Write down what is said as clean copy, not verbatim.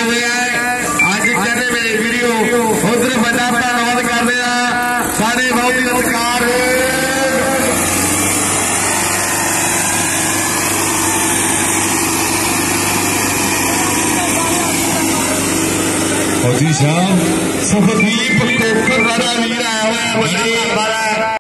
आए हुए हैं। अज कहते मेरे वीडियो उधर बड़ा धन्यवाद कर रहे हैं साढ़े बहुत ही सत्कार फौजी साहब सुखदीप कोकर वीर आया हुआ है।